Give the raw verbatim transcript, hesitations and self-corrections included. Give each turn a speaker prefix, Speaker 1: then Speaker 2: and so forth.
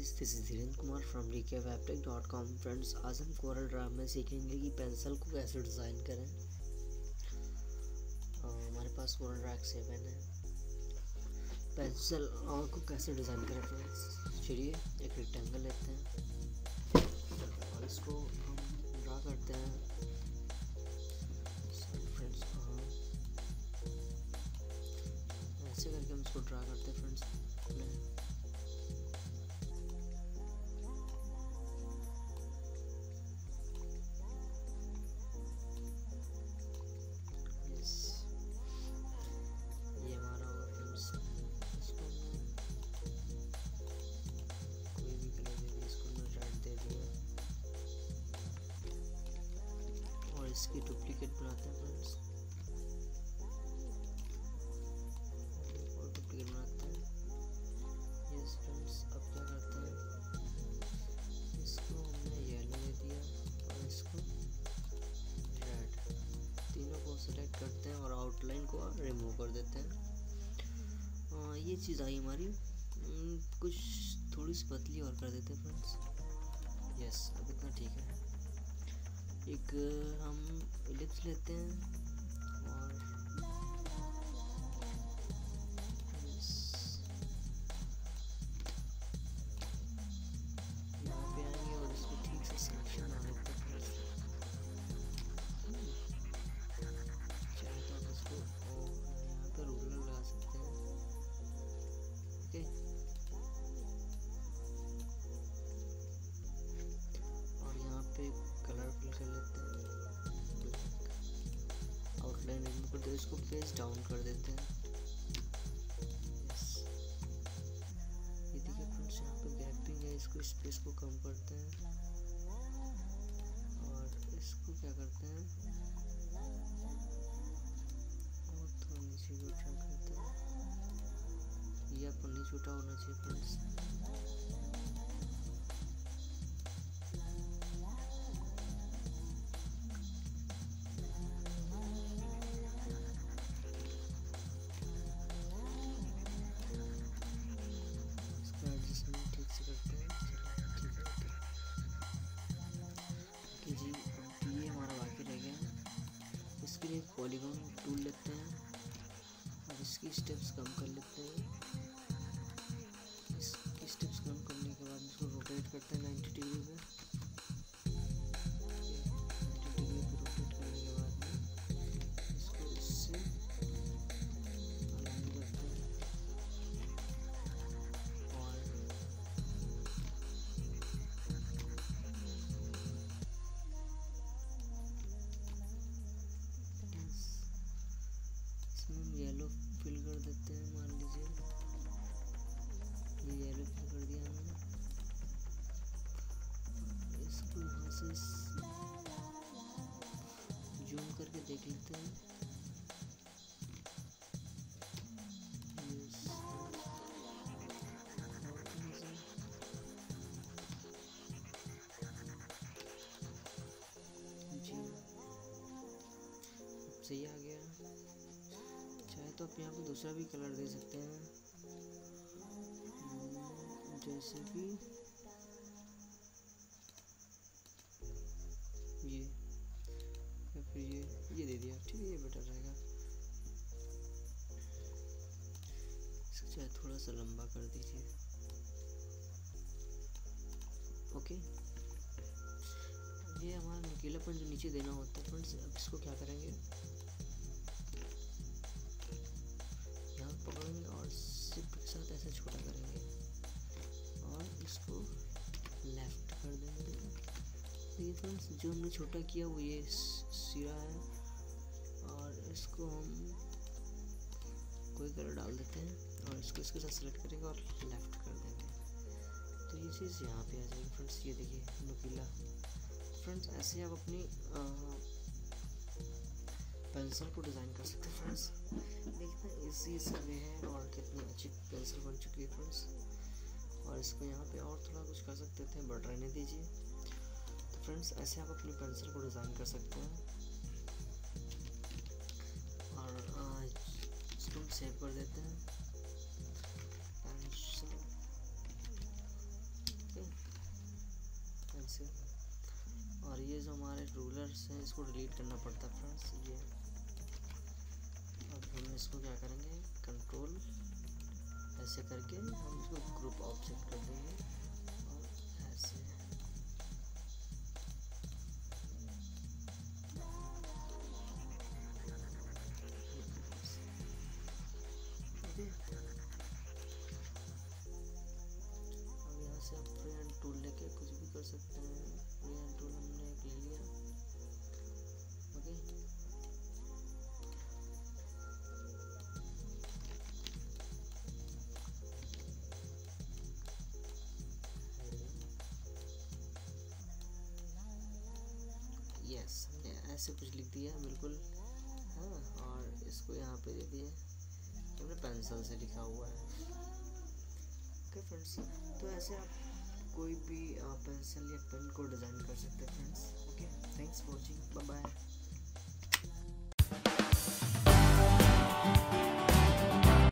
Speaker 1: Guys, this is Dhirendra Kumar from D K वेबटेक dot com. Friends, आज हम कोरल ड्रा में सीखेंगे कि पेंसिल को कैसे डिज़ाइन करें। uh, हमारे पास कोरल ड्रा सेवन है। पेंसिल को कैसे डिज़ाइन करें फ्रेंड्स, चलिए एक रेक्टेंगल लेते हैं और इसको हम ड्रा करते हैं। फ्रेंड्स ऐसे करके हम इसको ड्रा करते हैं फ्रेंड्स। इसकी डुप्लीकेट बनाते हैं फ्रेंड्स, और डुप्लीकेट बनाते हैं। यस फ्रेंड्स, अब क्या करते हैं, इसको हमने येलो दे दिया और इसको रेड, तीनों को सेलेक्ट करते हैं और आउटलाइन को रिमूव कर देते हैं। आ, ये चीज़ आई हमारी, कुछ थोड़ी सी पतली और कर देते हैं फ्रेंड्स। यस, अब इतना ठीक है। एक हम इलिप्स लेते हैं और यहाँ पे आएंगे और इसको ठीक से सिलेक्शन बना लेते हैं। चाहे तो आप इसको यहाँ पे रूलर लगा सकते हैं। ओके, और यहाँ पे कलर फिल कर लेते हैं ब्लैक, आउटलाइन रिमूव कर दे, इसको फेस डाउन कर देते हैं। यस, ये देखिए फ्रेंड्स, यहाँ पे गैपिंग है, इसको स्पेस को कम करते हैं और इसको क्या करते हैं और थोड़ा नीचे को उठा करते हैं। ये आपको नीचे उठा होना चाहिए फ्रेंड्स। जी, ये हमारा बाकी रह गया। इसके लिए पॉलीगॉन टूल लेते हैं और इसकी स्टेप्स कम कर लेते हैं। इसकी स्टेप्स कम करने के बाद इसको रोटेट करते हैं नाइन्टी डिग्री पे। नाइन्टी डिग्री पे रोटेट करने के बाद में इसको इससे अलाइन करते हैं और येलो फिल कर देते हैं। मान लीजिए ये येलो फिल कर दिया हमने। इसको यहाँ से जूम करके देख लेते हैं। जी, अब सही आ गया। चाहे तो आप यहाँ पे दूसरा भी कलर दे सकते हैं, जैसे कि ये या फिर ये ये दे दिया। ठीक है, ये बेटर रहेगा। इसको चाहे थोड़ा सा लंबा कर दीजिए। ओके, ये हमारा नुकीलापन जो नीचे देना होता है फ्रेंड्स। अब इसको क्या करेंगे, पकड़ेंगे और सिप के साथ ऐसे छोटा करेंगे और इसको लेफ्ट कर देंगे। देखिए फ्रेंड्स, जो हमने छोटा किया वो ये सिरा है और इसको हम कोई कलर डाल देते हैं और इसको इसके साथ सेलेक्ट करेंगे और लेफ्ट कर देंगे, तो ये चीज़ यहाँ पे आ जाएगी फ्रेंड्स। ये देखिए नुकीला। फ्रेंड्स, ऐसे आप अपनी पेंसिल को डिज़ाइन कर सकते हैं फ्रेंड्स। देखते हैं इजी सा वे है और कितनी अच्छी पेंसिल बन चुकी है फ्रेंड्स। और इसको यहाँ पे और थोड़ा कुछ कर सकते थे, बट रहने दीजिए। तो फ्रेंड्स, ऐसे आप अपनी पेंसिल को डिज़ाइन कर सकते हैं और इसको सेव कर देते हैं। पेंसिल हमारे रूलर्स हैं इसको डिलीट करना पड़ता है फ्रेंड्स। ये अब हम इसको क्या करेंगे, कंट्रोल ऐसे करके हम इसको ग्रुप ऑब्जेक्ट कर देंगे और ऐसे आप फ्री हैंड टूल लेके कुछ भी कर सकते हैं। फ्री हैंड टूल हमने एक ले लिया। ओके यस, हमने ऐसे कुछ लिख दिया बिल्कुल। हाँ, और इसको यहाँ पे दे दिया, हमने पेंसिल से लिखा हुआ है। ओके फ्रेंड्स, तो ऐसे आप कोई भी पेंसिल या पेन को डिज़ाइन कर सकते हैं friends. Okay, thanks for watching, bye bye.